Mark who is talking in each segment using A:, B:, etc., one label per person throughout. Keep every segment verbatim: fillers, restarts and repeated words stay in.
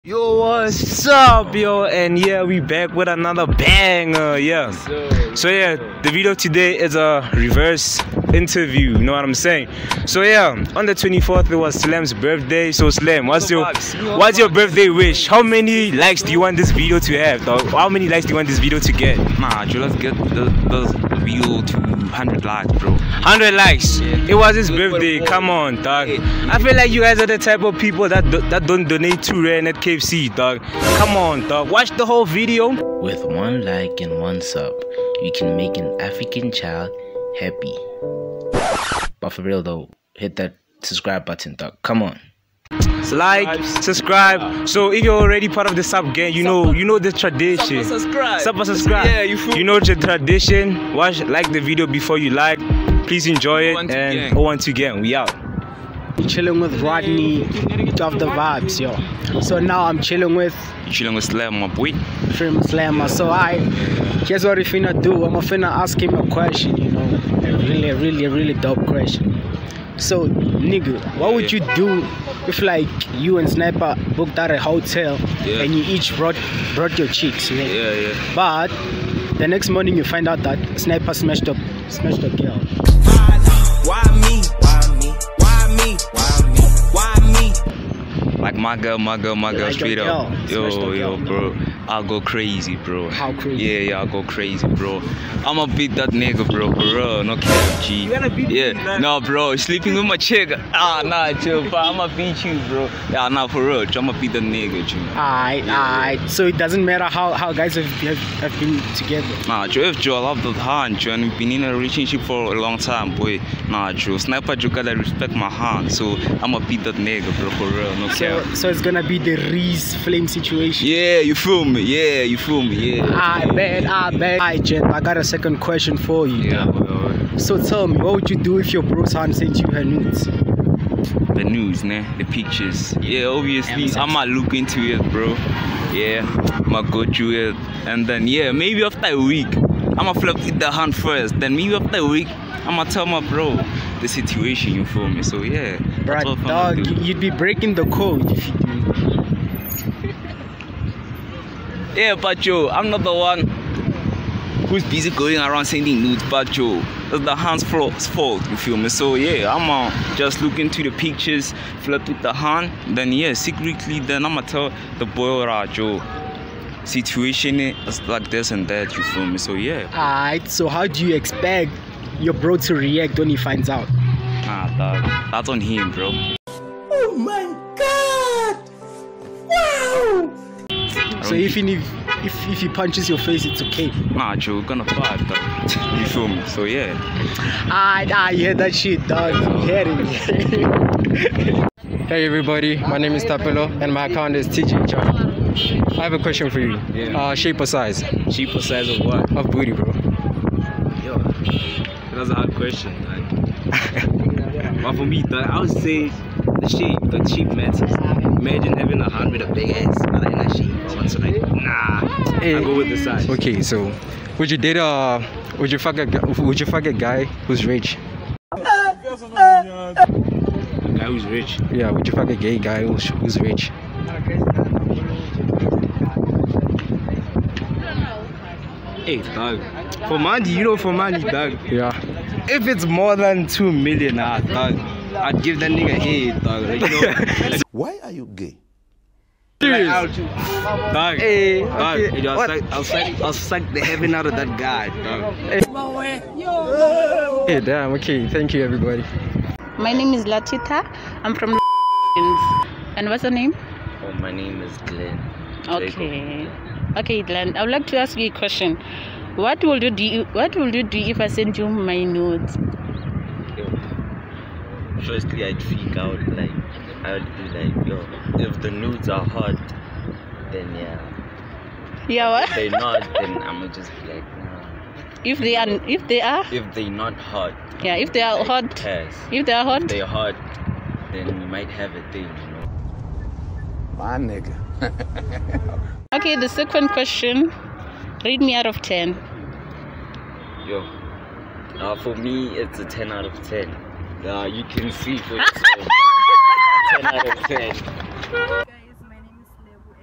A: Yo, what's up, yo? And yeah, we back with another banger, yeah. So yeah, the video today is a reverse interview, you know what I'm saying? So yeah, on the twenty-fourth it was Slam's birthday. So Slam, what's your what's your birthday wish? How many likes do you want this video to have, dog? How many likes do you want this video to get?
B: Nah, Joe, let's get the, the video to one hundred likes, bro.
A: one hundred likes. It was his birthday. Come on, dog. I feel like you guys are the type of people that do, that don't donate two rand at K F C, dog. Come on, dog. Watch the whole video.
C: With one like and one sub, you can make an African child happy. But for real though, hit that subscribe button, dog. Come on.
A: Like, subscribe. So if you're already part of the sub gang, you know you know the tradition.
B: Subscribe.
A: Sub subscribe.
B: Yeah, you fool.
A: You know the tradition. Watch, like the video before you like. Please enjoy it. And oh one two gang, we out.
D: Chilling with Rodney of the vibes, yo. So now I'm chilling with
B: You chilling with Slam, my boy.
D: Trim Slammer. So I here's what we finna do. I'm finna ask him a question, you know. A really, really, really dope question. So nigga, what would you do if like you and Sniper booked at a hotel
B: Yeah.
D: and you each brought brought your chicks, man?
B: Yeah, yeah.
D: But the next morning you find out that Sniper smashed up smashed a girl.
E: Why me? Why me? Why me? Why me? Why me?
B: Like my girl, my girl, my girl,
D: Like
B: straight
D: your
B: up.
D: girl.
B: Yo,
D: Smash the
B: yo,
D: girl.
B: bro. I'll go crazy, bro.
D: How crazy?
B: Yeah, yeah, I'll go crazy, bro. I'ma beat that nigga, bro, for real. No cap, G.
A: You gonna beat
B: Yeah,
A: me,
B: no, bro. Sleeping with my chick. Ah, nah, chill, bro. I'ma beat you, bro. Yeah, nah, for real. I'ma beat the nigga, G.
D: Alright, alright. So it doesn't matter how, how guys have, have, have been together.
B: Nah, Joe, if Joe, I love the hand, Joe, and we've been in a relationship for a long time, boy. Nah, Joe, Sniper, Joe, gotta respect my hand, so I'ma beat that nigga, bro, for real, no
D: So,
B: cap.
D: so it's gonna be the Reese flame situation.
B: Yeah, you feel me? Yeah, you feel me? Yeah.
D: I bet, I bet. Alright, Jen, I got a second question for you.
B: Yeah, boy.
D: So tell me, what would you do if your bro's hand sent you her nudes?
B: The news, nah, the pictures. Yeah, obviously, I'ma look into it, bro. Yeah, I'ma go through it, and then yeah, maybe after a week, I'ma flip with the hand first. Then maybe after a week, I'ma tell my bro the situation. You feel me? So yeah, that's what
D: Bruh,
B: I'ma
D: dog,
B: do.
D: you'd be breaking the code if you do.
B: Yeah, but yo, I'm not the one who's busy going around sending nudes, but yo, it's the hand's fault, you feel me? So yeah, I'ma just look into the pictures, flirt with the hand, then yeah, secretly, then I'ma tell the boy, right, yo, situation is like this and that, you feel me? So yeah.
D: Alright, so how do you expect your bro to react when he finds out?
B: Nah, dog, that's on him, bro.
E: Oh my God! Wow!
D: So even if, if if he punches your face, it's okay.
B: Nah, Joe, we're gonna fight, dog. You feel me? So yeah.
D: Alright, I hear that shit, dog. You hear it.
F: Hey everybody, my name is Tapelo and my account is T J Char. I have a question for you.
A: Yeah.
F: Uh, shape or size?
A: Cheaper size of what?
F: Of booty, bro.
A: Yo, that's a hard question. Like, but for me, dog, I would say the shape, the shape matters. Imagine having a hand with a big ass, but like that shape. I want to like, nah.
F: Hey.
A: I go with the size.
F: Okay, so would you date a would you fuck a gu- would you fuck a guy who's rich?
A: A guy who's rich.
F: Yeah, would you fuck a gay guy who's, who's rich?
A: Hey, dog. For money, you know, for money, dog.
F: Yeah.
A: If it's more than two million, ah, dog, I'd give that nigga head, dog. Like, you know,
G: Why are you gay?
A: like, I'll, dog,
F: Hey,
A: dog,
F: okay.
A: I'll, suck, I'll, suck, I'll suck the heaven out of that guy, dog.
F: Hey, damn. Okay, thank you everybody.
H: My name is Latita. I'm from and what's your name?
C: Oh, my name is Glenn.
H: Okay. Okay, Glenn. I would like to ask you a question. What will you do? What will you do if I send you my nudes?
C: Firstly, I'd freak out, like, I would be like, yo, if the nudes are hot, then yeah.
H: Yeah, what?
C: If they're not, then I'ma just be like, nah.
H: If they are, if they are,
C: If they're not hot,
H: yeah. If they are
C: like,
H: hot,
C: pass.
H: if they are
C: If
H: hot,
C: they're hot, then we might have a thing, you know.
G: My nigga.
H: okay. The second question. Rate me out of ten.
C: Yo, uh, for me, it's a ten out of ten. Uh, you can see for yourself. ten out of ten.
I: Guys, my name is Lebu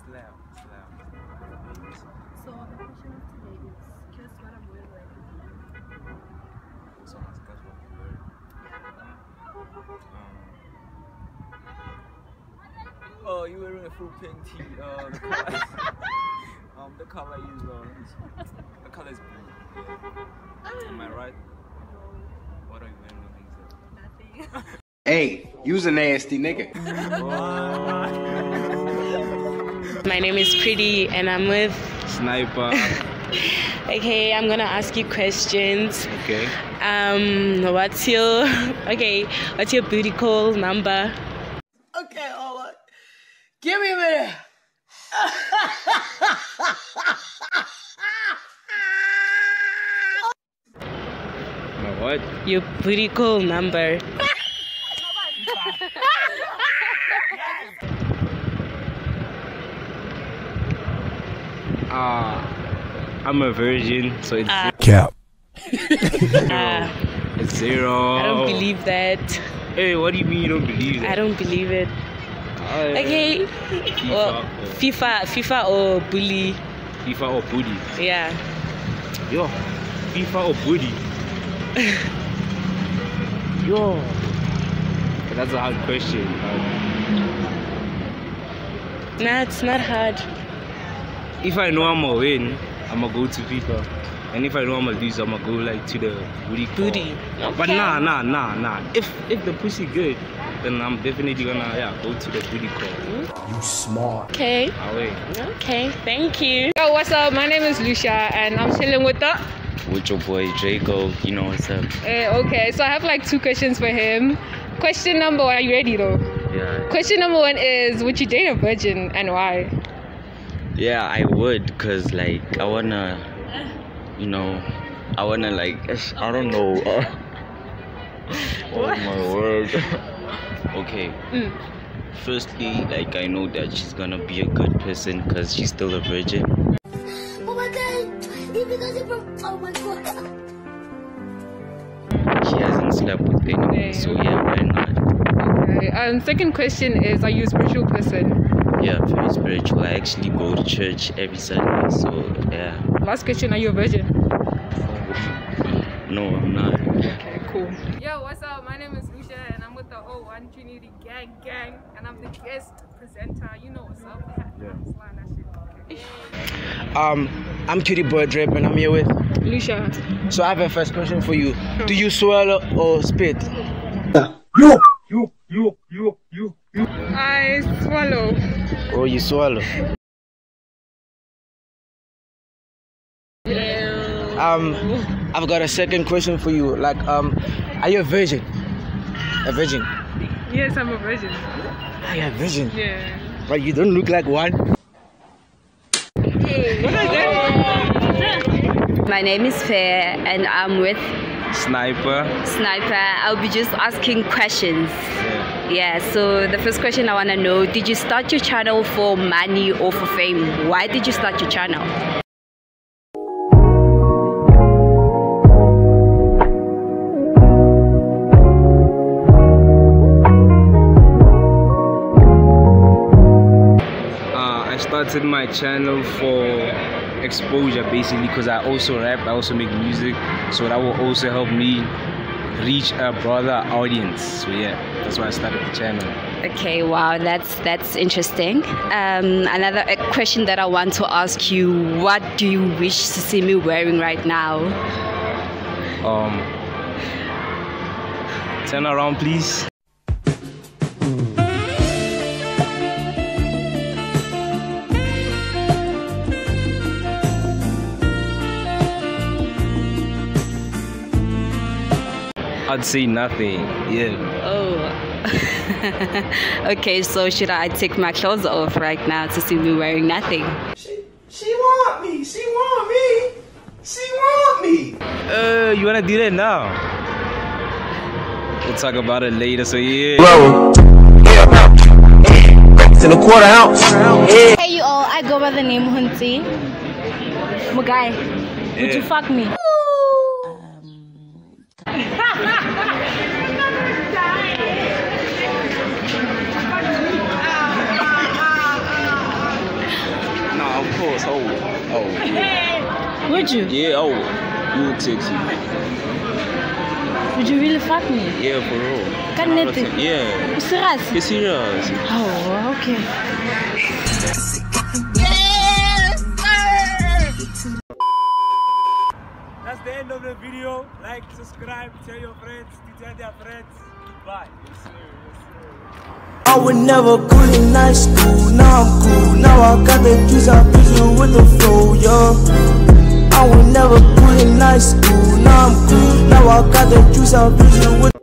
B: Slam, slam.
I: So the question of today is, guess what I'm wearing right now?
B: Someone's guess what you're wearing. Um, oh, you're wearing a full pink tee. Uh, the color, um, the color is uh, the color is blue. Yeah. Am I right? What are you wearing?
I: Nothing.
J: Hey, you's a nasty nigga.
H: My name is Pretty and I'm with
A: Sniper.
H: Okay, I'm gonna ask you questions.
A: Okay.
H: Um, what's your okay? What's your booty call number?
D: Okay, hold on. Give me a minute.
A: My what?
H: Your booty call number.
A: Uh, I'm a virgin, so it's
H: Uh,
G: Cap.
H: uh,
A: it's zero.
H: I don't believe that.
A: Hey, what do you mean you don't believe that?
H: I don't believe it.
A: Uh,
H: Okay.
A: FIFA,
H: Well,
A: or-
H: FIFA, FIFA or bully?
A: FIFA or booty?
H: Yeah.
A: Yo, FIFA or booty? Yo, that's a hard question.
H: Nah, it's not hard.
A: If I know I'm gonna win, I'm gonna go to FIFA. And if I know I'm gonna lose, I'm gonna go like to the booty call.
H: Booty.
A: But
H: Okay.
A: nah, nah, nah, nah. If if the pussy good, then I'm definitely gonna yeah go to the booty call.
G: You smart.
H: Okay.
A: Away.
H: Okay. Thank you.
K: Yo, what's up? My name is Lucia and I'm chilling with the.
B: With your boy Draco, you know what's up?
K: Eh, okay, so I have like two questions for him. Question number one, are you ready though?
B: Yeah.
K: Question number one is, would you date a virgin and why?
B: Yeah, I would, cause like I wanna, you know, I wanna like I don't know. Oh my word. Okay.
K: Mm.
B: Firstly, like I know that she's gonna be a good person, cause she's still a virgin.
I: Oh my god! Because you're from. Oh my god!
B: She hasn't slept with anyone, so yeah, why not?
K: Okay. Um, second question is, are you a spiritual person?
B: Yeah, very spiritual. I actually go to church every Sunday, so yeah.
K: Last question, are you a virgin?
B: No, I'm not.
K: Okay, cool. Yo, what's up? My name is Lucia and I'm with the O one Trinity Gang Gang and I'm the guest presenter. You know what's up.
D: Um, I'm Cutie Boy Drip and I'm here with
K: Lucia.
D: So I have a first question for you. Do you swallow or spit?
G: You, you, you, you, you, you.
K: I swallow.
D: Oh, you swallow. Um, I've got a second question for you. Like, um, are you a virgin? A virgin?
K: Yes, I'm a virgin.
D: Are you a virgin?
K: Yeah.
D: But you don't look like one.
L: My name is Fair and I'm with
A: Sniper.
L: Sniper. I'll be just asking questions. Yeah. yeah, so the first question I want to know, did you start your channel for money or for fame? Why did you start your channel?
A: I started my channel for exposure basically because I also rap, I also make music, so that will also help me reach a broader audience. So yeah, that's why I started the channel.
L: Okay, wow, that's that's interesting. Um, another a question that I want to ask you, what do you wish to see me wearing right now?
A: Um, turn around please. I'd say nothing, yeah.
L: Oh. Okay, so should I take my clothes off right now to see me wearing nothing?
G: She, she want me. She want me. She want me.
A: Uh, you wanna do that now? We'll talk about it later, so yeah.
G: Bro, yeah, it's in a quarter ounce. Yeah.
M: Hey you all, I go by the name Hunti. Mugai, would you fuck me?
B: course. Oh, oh. Yeah.
H: Would you?
B: Yeah. Oh, you look sexy.
H: Would you really fuck me?
B: Yeah, for real.
H: Can it?
B: Yeah.
H: Serious?
B: It's serious.
H: Oh, okay.
A: That's the end of the video. Like, subscribe, tell your friends, tell their friends. Bye. Yes, sir. Yes, sir.
E: I was never cool in high school, now I'm cool. Now I got the juice, I vision with the flow, yeah. I was never cool in high school, now I'm cool. Now I got the juice, I vision with